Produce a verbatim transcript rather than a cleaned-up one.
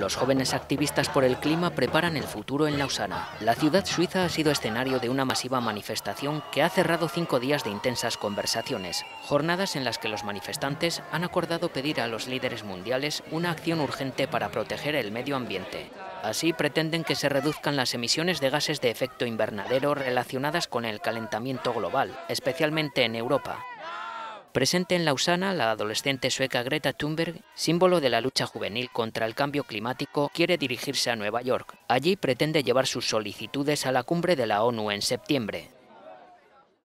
Los jóvenes activistas por el clima preparan el futuro en Lausana. La ciudad suiza ha sido escenario de una masiva manifestación que ha cerrado cinco días de intensas conversaciones, jornadas en las que los manifestantes han acordado pedir a los líderes mundiales una acción urgente para proteger el medio ambiente. Así pretenden que se reduzcan las emisiones de gases de efecto invernadero relacionadas con el calentamiento global, especialmente en Europa. Presente en Lausana, la adolescente sueca Greta Thunberg, símbolo de la lucha juvenil contra el cambio climático, quiere dirigirse a Nueva York. Allí pretende llevar sus solicitudes a la cumbre de la ONU en septiembre.